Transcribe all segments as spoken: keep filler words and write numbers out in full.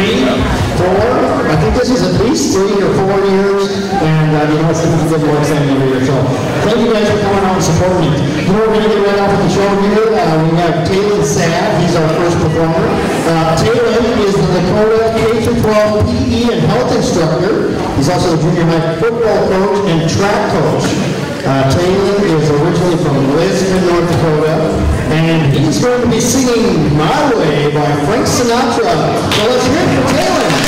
three, four, I think this is at least three or four years, and uh, you know, it's going to get more exciting every year. So thank you guys for coming out and supporting me. You know, we're going to get right off with the show here. Uh, we have Taylor Sav, he's our first performer. Uh, Taylor is the Lakota K through twelve P E and health instructor. He's also a junior high football coach and track coach. Uh, Taylor is originally from Lisbon, North Dakota, and he's going to be singing My Way by Frank Sinatra. So let's hear it for Taylor.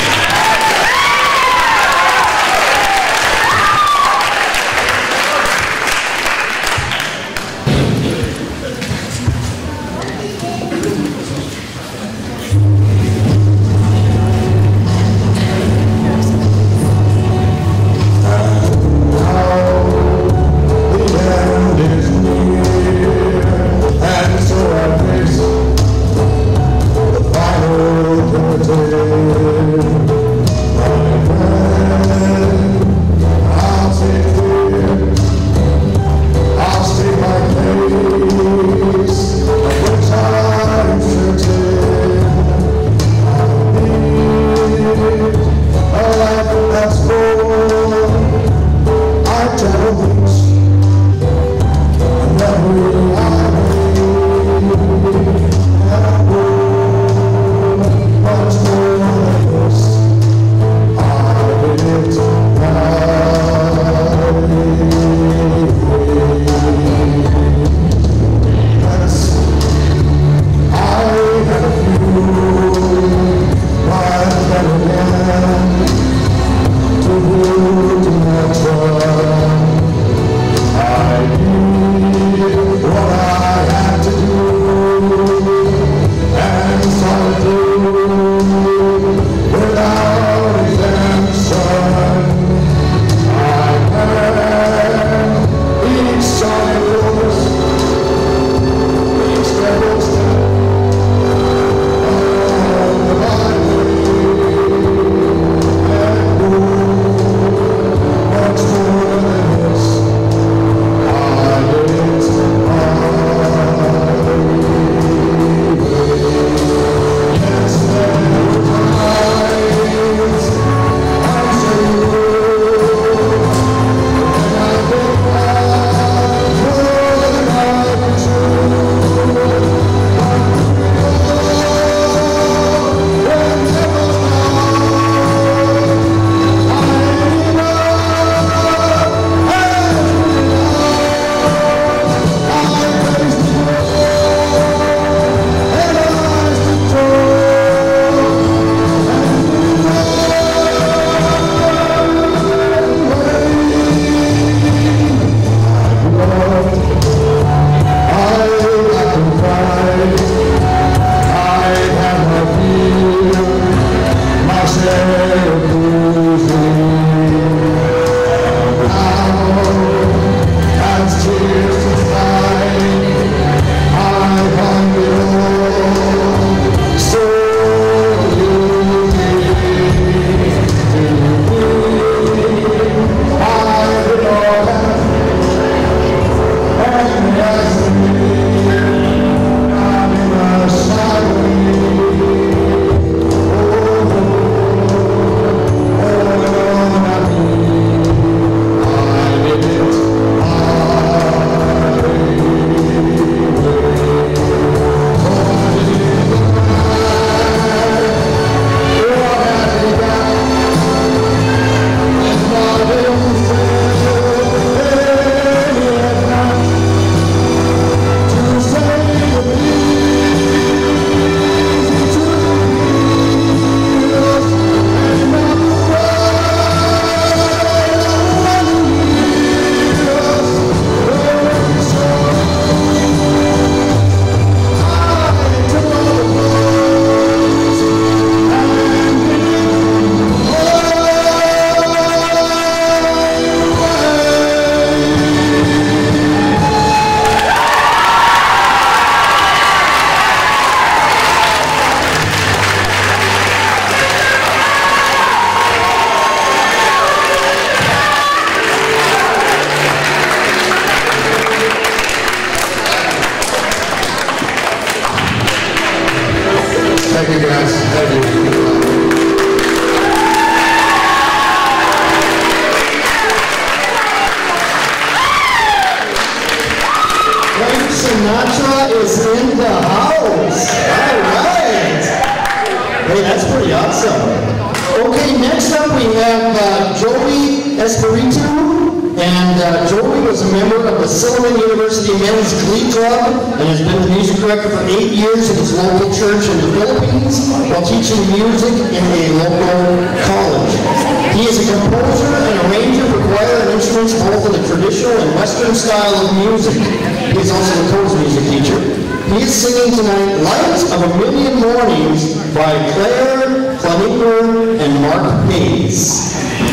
uh, Joey was a member of the Silliman University Men's Glee Club and has been the music director for eight years in his local church in the Philippines while teaching music in a local college. He is a composer and arranger for choir and instruments both in the traditional and Western style of music. He is also a Coast music teacher. He is singing tonight Light of a Million Mornings by Claire Flaniker and Mark Hayes.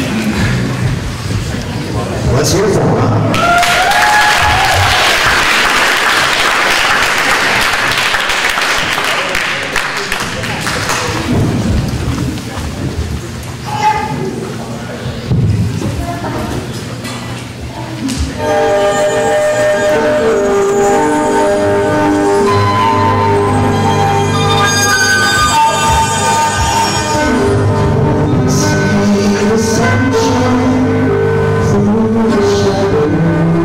Let's hear from him. See the sunshine through the shadow.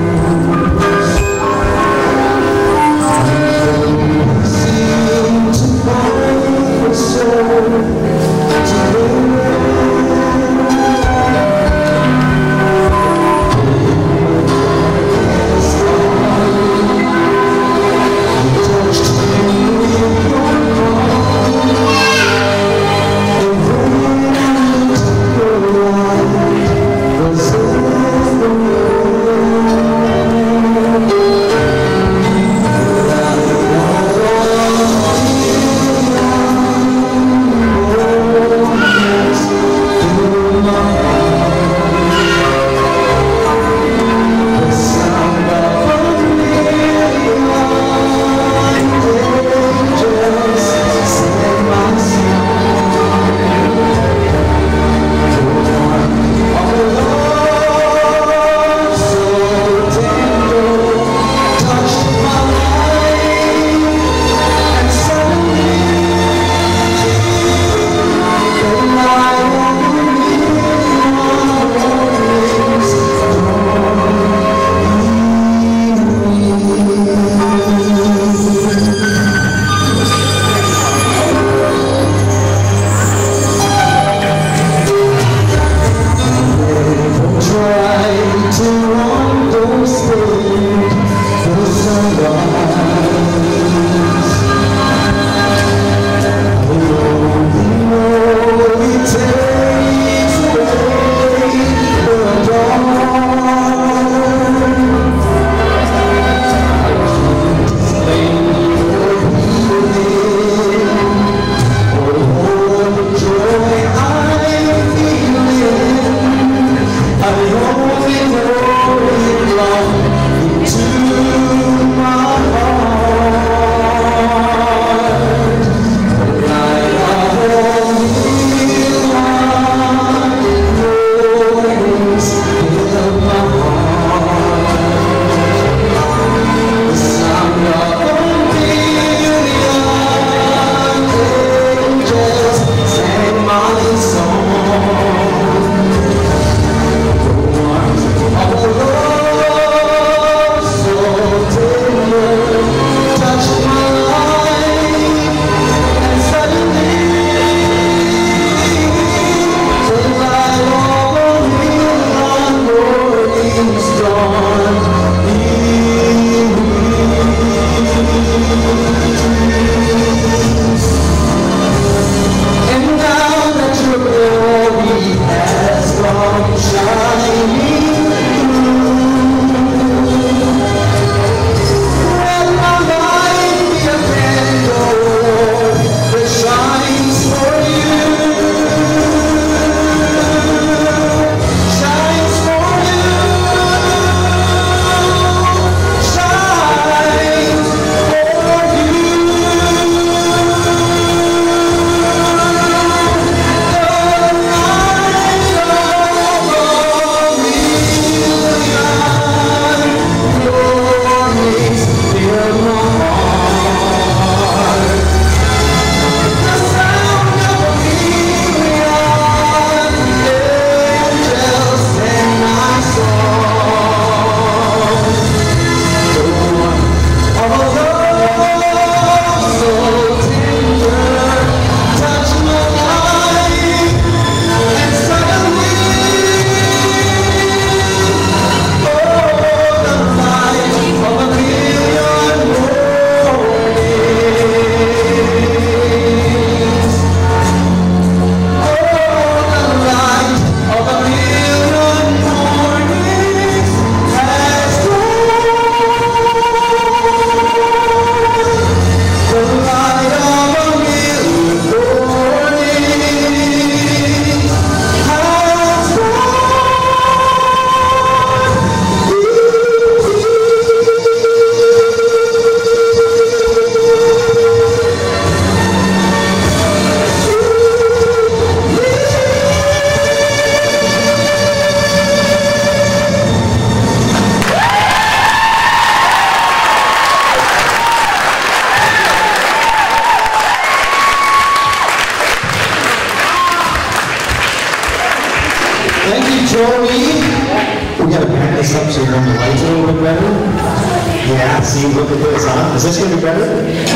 Thank you, Joey. We gotta back this up so you run the lights a little bit better. Yeah, see, look at this, huh? Is this gonna be better?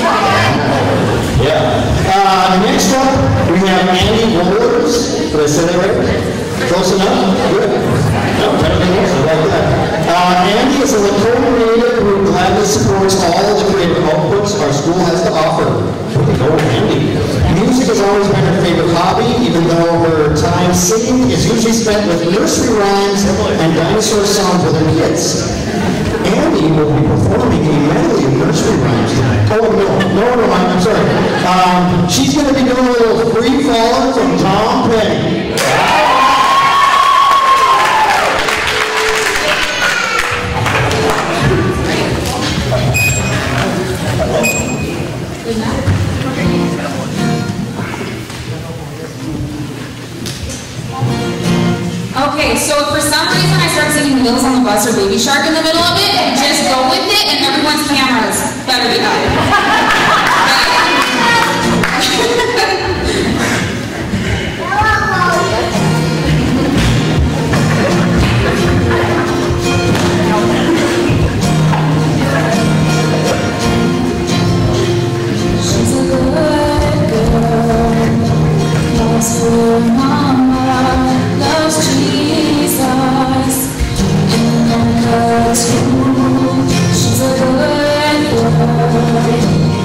Yeah. Uh, next up, we have Andy Wohlers. Did I say that right? Close enough? Good. No, better than yours. I like that. Uh, Andy is a coordinator who gladly supports all of the creative outputs our school has to offer. Way to go, Andy. Music has always been her favorite hobby, even though her time singing is usually spent with nursery rhymes and dinosaur songs with her kids. Andy will be performing a medley of nursery rhymes tonight. Oh, no, no, no, I'm sorry. Um, she's going to be doing a little free falling from Tom Petty. Okay, so if for some reason I start singing Wheels on the Bus or Baby Shark in the middle of it, just go with it and everyone's cameras better be up. She's a good girl, loves her mama, loves Jesus, and loves you. She's a good girl.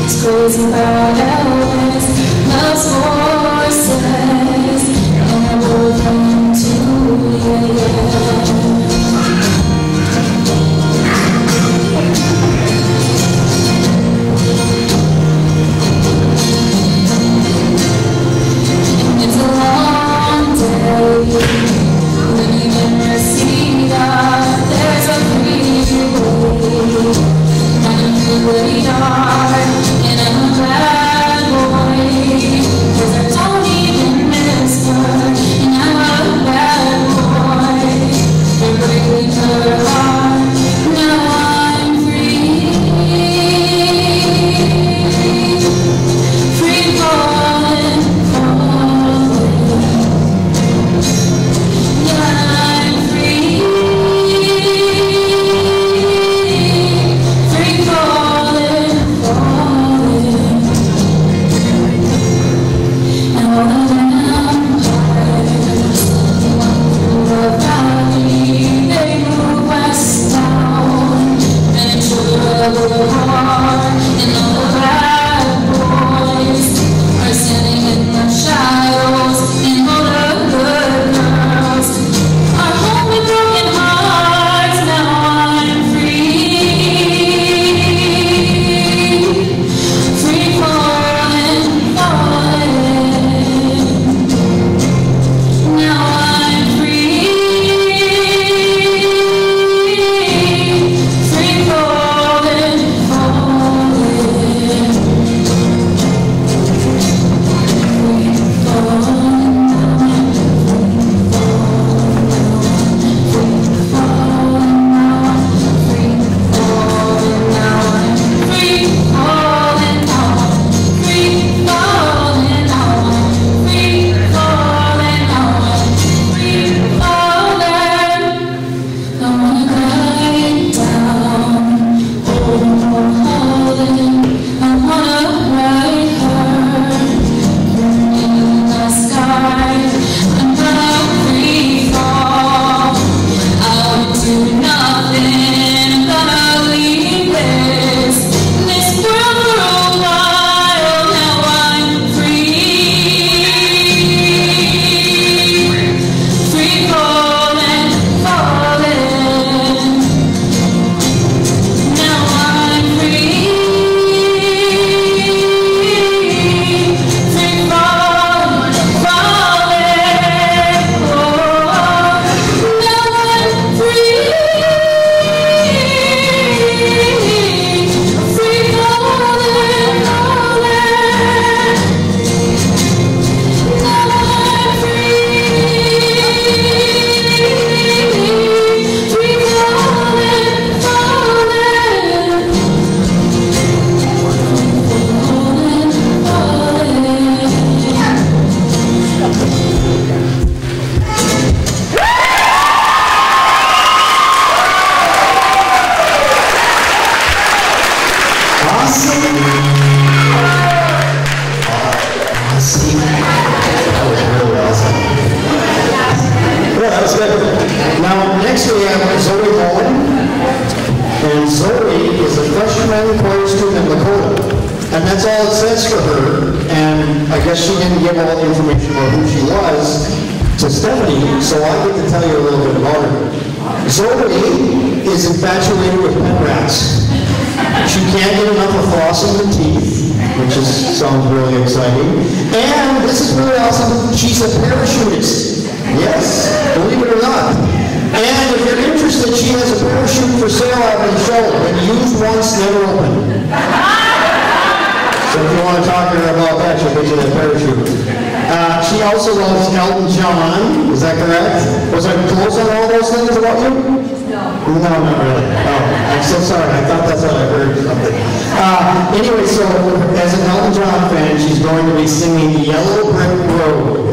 test for her, and I guess she didn't give all the information about who she was to Stephanie, so I get to tell you a little bit about her. Zoe is infatuated with pet rats. She can't get enough of flossing her teeth, which is, sounds really exciting. And this is really awesome, she's a parachutist. Yes, believe it or not. And if you're interested, she has a parachute for sale out on the show. Been used once, never opened. So if you want to talk to her about that, she'll get you that parachute. Uh, she also loves Elton John. Is that correct? Was I close on all those things about you? No. No, not really. Oh, I'm so sorry. I thought that's what I heard something. Uh, anyway, so as an Elton John fan, she's going to be singing Yellow Brick Road.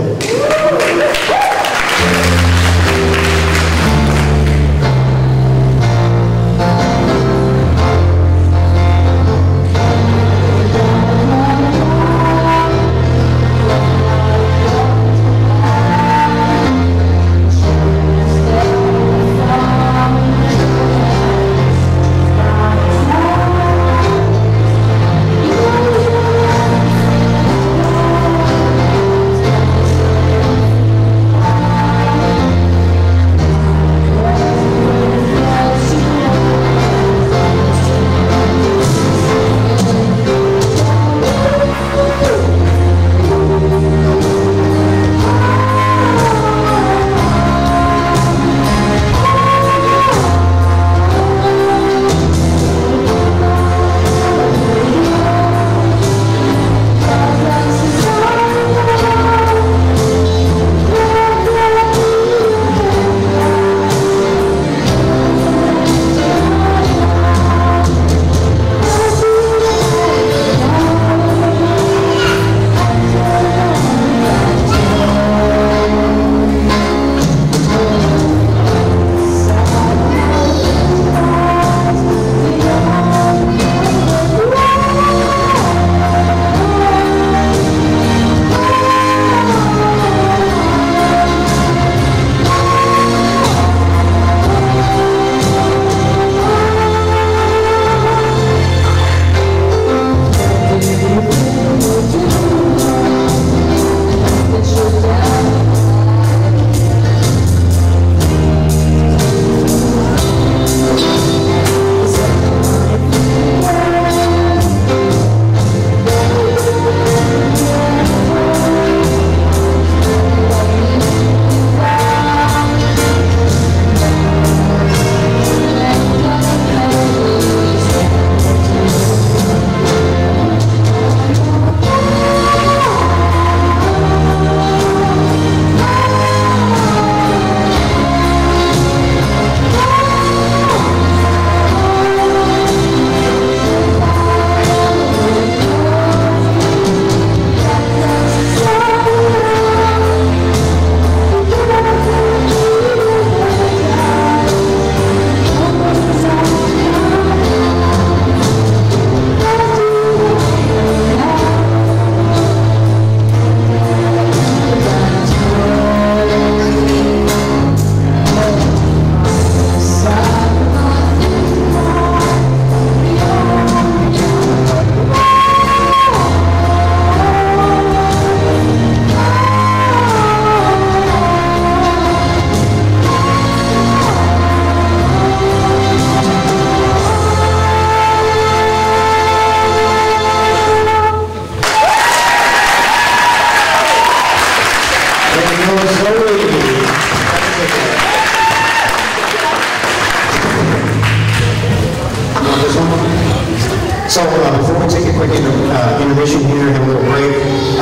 So uh, before we take a quick inter uh, intermission here and a little break,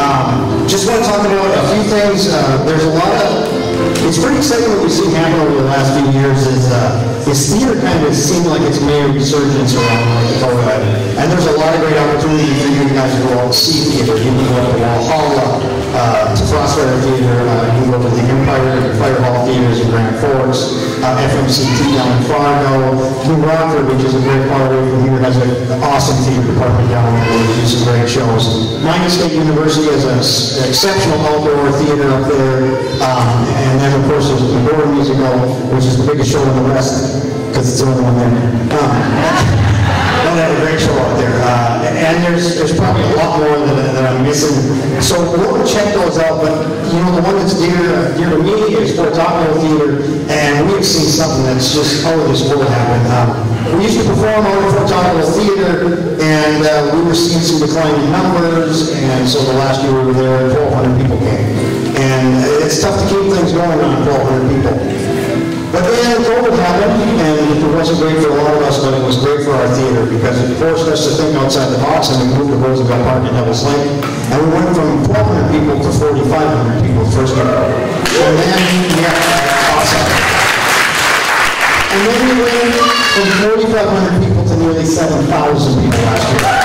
um, just want to talk about a few things. Uh, there's a lot of, it's pretty exciting what we've seen happen over the last few years is uh, is theater kind of seemed like it's made a resurgence around North Dakota. And there's a lot of great opportunity for you guys to go out and see theater. You can go to Walhalla, uh, to Frostfire Theater, uh, you can go to the Empire Fire Hall Theaters in Grand Forks, uh, F M C T down in Fargo, New Rockford, which is a great part of it from here, has an awesome theater department down there where we do some great shows. Minot State University has an exceptional outdoor theater up there, um, and then of course there's the Medora Musical, which is the biggest show in the West, because it's the only one there. Um, no, wanted to have a great show out there. Uh, and there's there's probably a lot more that, that I'm missing. So we'll check those out, but you know, the one that's dear, dear to me is Fort Taco Theater, and we have seen something that's just out of this world happen. Um, we used to perform out at Fort Taco Theater, and uh, we were seeing some declining numbers, and so the last year we were there, twelve hundred people came. And it's tough to keep things going on twelve hundred people. But then COVID happened, and it wasn't great for a lot of us, but it was great for our theater because it forced us to think outside the box, and we moved to Roosevelt Park in Devil's Lake, and we went from twelve hundred people to forty-five hundred people the first year. And then, yeah, awesome. And then we went from forty-five hundred people to nearly seven thousand people last year.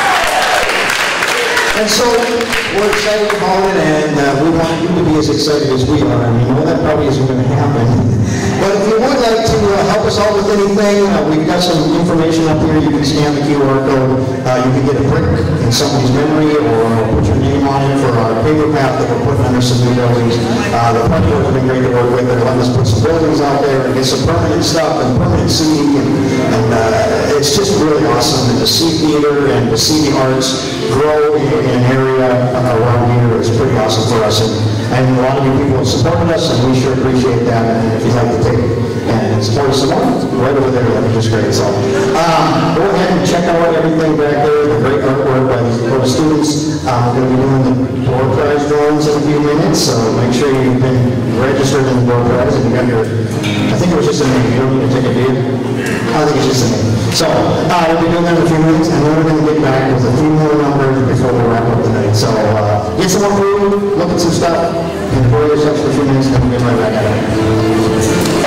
And so we're excited about it, and uh, we want you to be as excited as we are. And we know that probably isn't going to happen. But if you would like to uh, help us out with anything, uh, we've got some information up here. You can scan the Q R code. Uh, you can get a brick in somebody's memory, or put your name on it for our paper path that we're putting under some new buildings. Uh, the party board has been great to work with. They're letting us put some buildings out there and get some permanent stuff and permanent seating. And, and uh, it's just really awesome to see theater and to see the arts grow in, in an area around here. It's pretty awesome for us. And, and a lot of you people have supported us, and we sure appreciate that. And if you'd like to take and support us some more, right over there, that'd be just great. So um, go ahead and check out everything back there. The great artwork by the, by the students. Um, we're going to be doing the door prize drawings in a few minutes, so make sure you've been registered in the door prize and you got your, I think it was just a name. You don't need to take a bid. I think it's just a name. So uh, we'll be doing that in a few minutes, and then we're going to get back with a few more numbers before we wrap up tonight. So uh, get some more food, look at some stuff, enjoy yourselves for a few minutes, and then we'll get right back at it.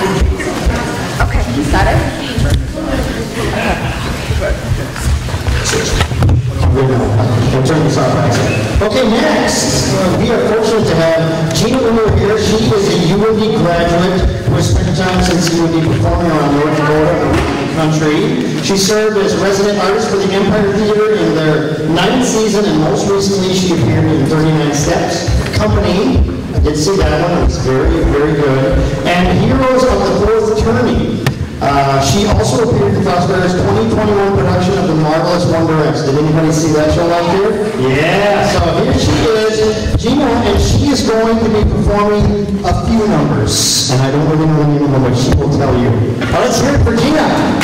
Okay, is that it? We'll turn this off. Okay, next, uh, we are fortunate to have Gina Unger here. She is a U N D graduate who has spent time since U N D performing around North Dakota and the country. She served as resident artist for the Empire Theater in their ninth season, and most recently she appeared in thirty-nine Steps Company. I did see that one. It was very, very good. And Heroes of the Fourth Turning. Uh, she also appeared in Prospera's twenty twenty-one production of The Marvelous Wonder X. Did anybody see that show out there? Yeah, so here she is, Gina, and she is going to be performing a few numbers. And I don't really know the name of them, but she will tell you. Now let's hear it for Gina.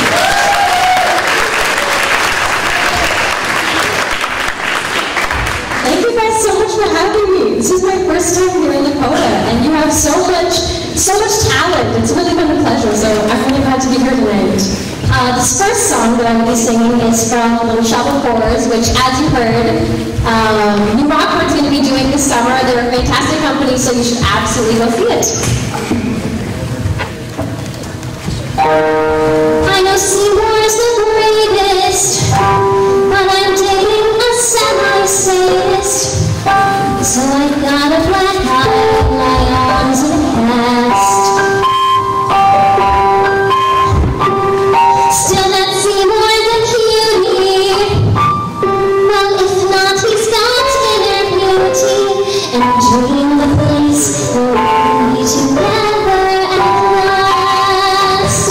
Thank you guys so much for having me. This is my first time here in Dakota, and you have so much So much talent. It's really been a pleasure, so I'm really glad to be here tonight. Uh, this first song that I will be singing is from Little Shop of Horrors, which, as you heard, um, New Rockford's going to be doing this summer. They're a fantastic company, so you should absolutely go see it. I know Seymour's the greatest, but I'm dating a semi-sadist. So I got a black eye, my arms and cast. Still not Seymour the cutie. Well, if not, he's got inner beauty. And I dream the place where we'll be together at last.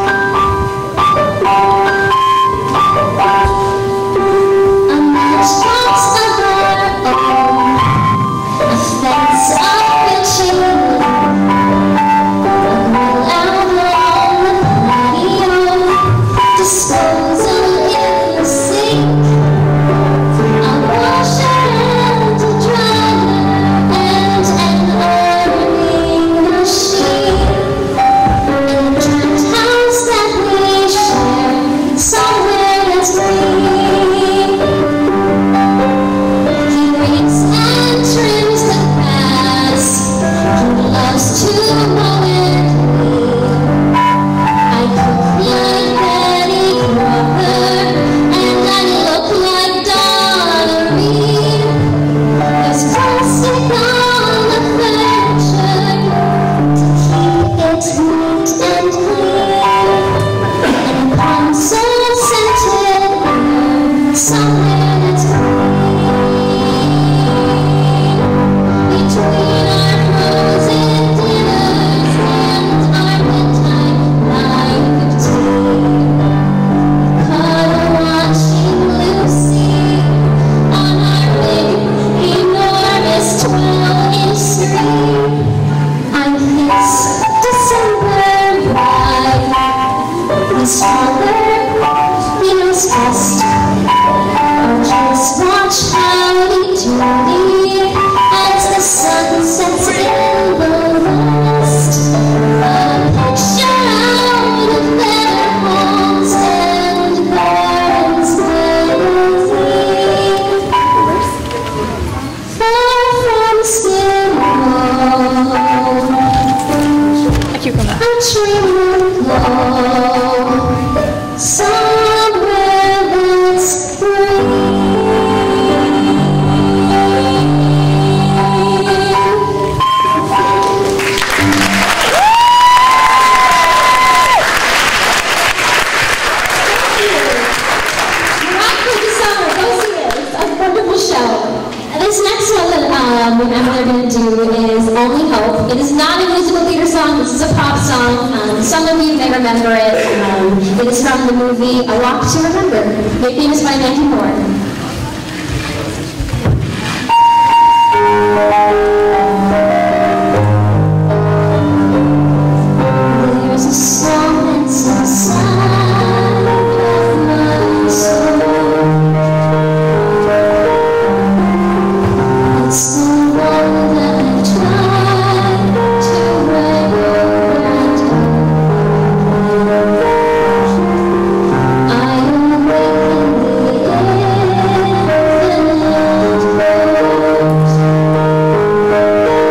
A matchbox of our own, a fence of pitching, a little outlaw on the patio, disposal in the sink, a washer and a dryer, and an ironing machine, and a dirt house that we share somewhere that's green. He rakes and trims the grass. He loves to mow and clean. I cook like Betty Crocker, and I look like Donna Reed. There's plastic on the furniture to keep it neat and clean, and a console scented air somewhere that's between our frozen dinners and our bedtime nine fifteen. Cuddle watching Lucy on our big, enormous twelve-inch screen. I kiss December bride. His father, he knows best. Or just watch Howdy Doody as the sun sets in the west. A picture out of their homes and gardens magazine. Far from Skidrow, a dream will glow somewhere that's green. Rockford this summer, go see it. It's a wonderful show. And this next one that um, I'm going to do is Only Hope. It is not a musical theater song. This is a pop song. Um, some of you may remember it. Um, it is from the movie A Walk to Remember, made famous by Mandy Moore. There's a song that's inside of my soul. It's the one that I've tried to write over and over. I awaken the infinite.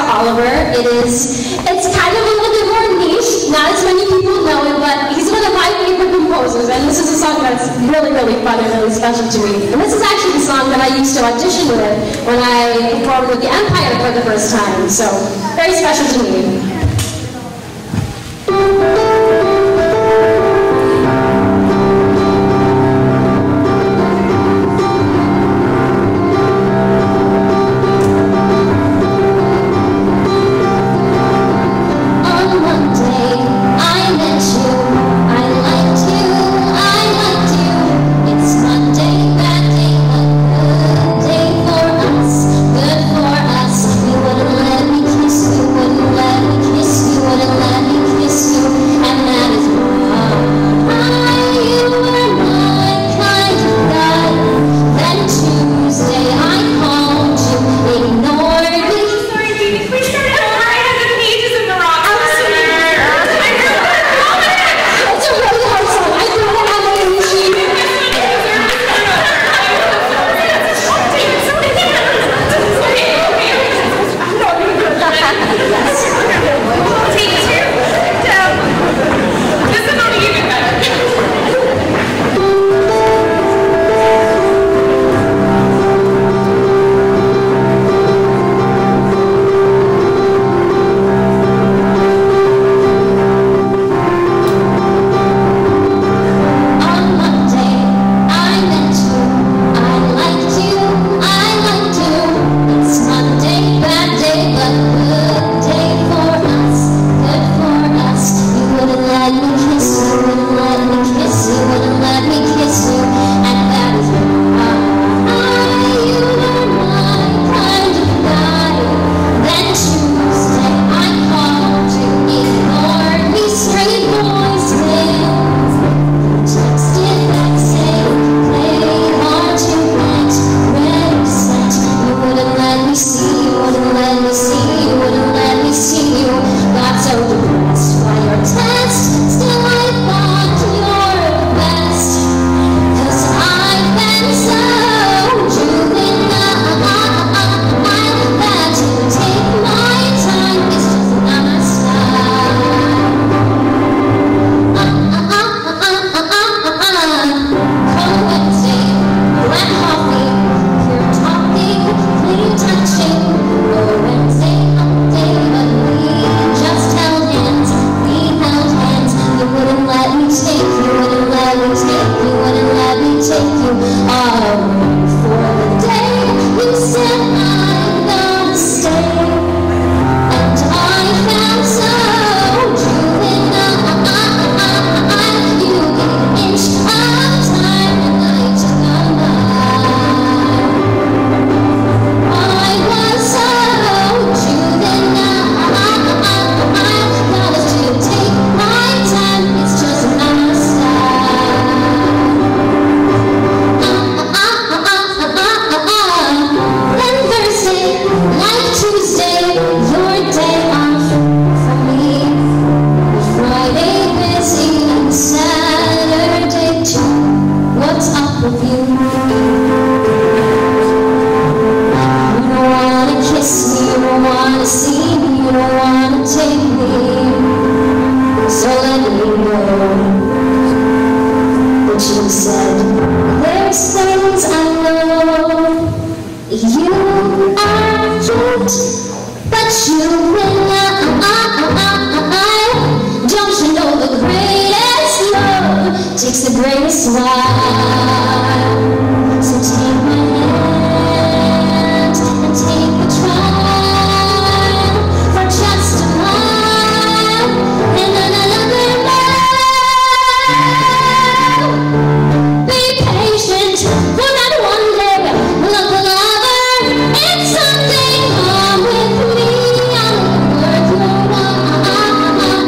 Oliver. It is, it's kind of a little bit more niche. Not as many people know it, but he's one of my favorite composers, and this is a song that's really, really fun and really special to me. And this is actually the song that I used to audition with when I performed with the Empire for the first time. So, very special to me.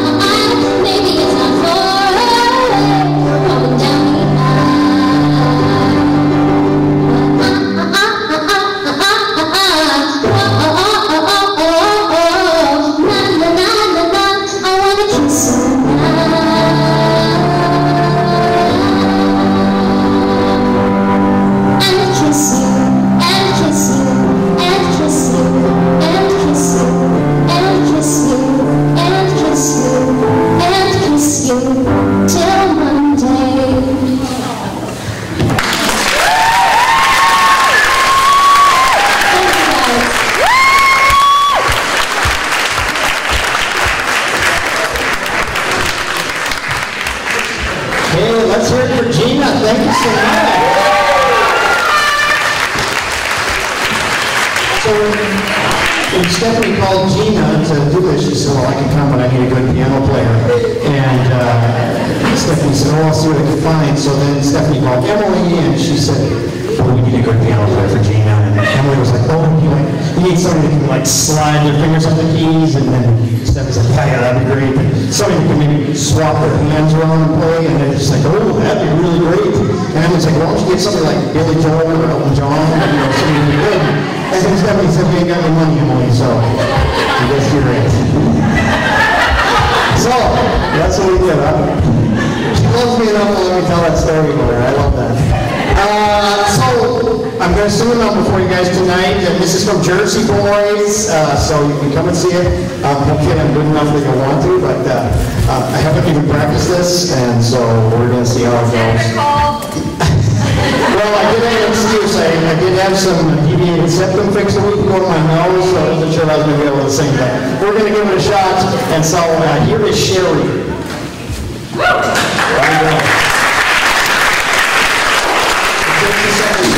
Maybe it's not for a thank you so much. So when Stephanie called Gina to do this, she said, well, I can come, but I need a good piano player. And uh, Stephanie said, oh, I'll see what I can find. So then Stephanie called Emily, and she said, well, we need a good piano player for Gina. And Emily was like, oh, you, like, you need somebody that can like slide their fingers on the keys. And then Stephanie's like, yeah, yeah, that'd be great. But somebody who can maybe swap their hands around and play. And they're just like, oh, that'd be really great. And Emily's like, why don't you get somebody like Billy Joel or Elton John, or, you know, somebody really good. And then Stephanie said, we ain't got any money, Emily, so I guess you're it. So, that's what we did, huh? She loves me enough to let me tell that story for her. I love that. Uh, so, I'm going to sing them out before you guys tonight. And this is from Jersey Boys, uh, so you can come and see it. Um, hopefully I'm good enough that you'll want to, but uh, uh, I haven't even practiced this, and so we're going to see how it goes. Well, I did have an excuse. I, I did have some deviated septum fixed a week ago to my nose, so I wasn't sure I was going to be able to sing that. We're going to give it a shot, and so uh, here is Sherry. There you go.